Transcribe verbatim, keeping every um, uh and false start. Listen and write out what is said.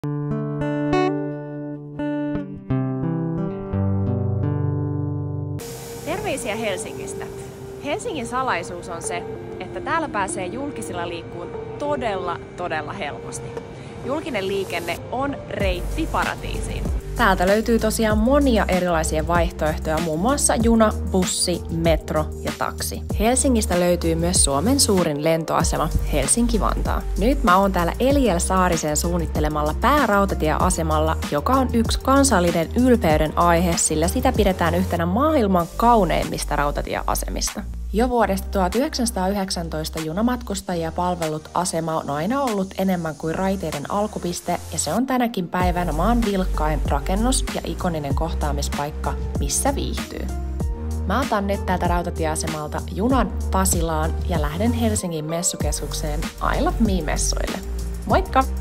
Terveisiä Helsingistä. Helsingin salaisuus on se, että täällä pääsee julkisilla liikkuun todella, todella helposti. Julkinen liikenne on reitti paratiisiin. Täältä löytyy tosiaan monia erilaisia vaihtoehtoja, muun muassa juna, bussi, metro ja taksi. Helsingistä löytyy myös Suomen suurin lentoasema Helsinki-Vantaa. Nyt mä oon täällä Eliel Saarisen suunnittelemalla päärautatieasemalla, joka on yksi kansallinen ylpeyden aihe, sillä sitä pidetään yhtenä maailman kauneimmista rautatieasemista. Jo vuodesta tuhatyhdeksänsataayhdeksäntoista junamatkustajia palvellut asema on aina ollut enemmän kuin raiteiden alkupiste, ja se on tänäkin päivänä maan vilkkain rakennus ja ikoninen kohtaamispaikka, missä viihtyy. Mä otan nyt täältä rautatieasemalta junan Pasilaan ja lähden Helsingin messukeskukseen I Love Me -messuille. Moikka!